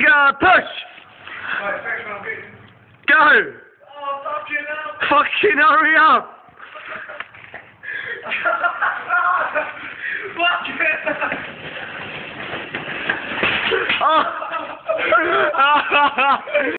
Go, push! Right, thanks, man. Go! Oh, fucking hell! Fucking hurry up! Fuck it! Oh!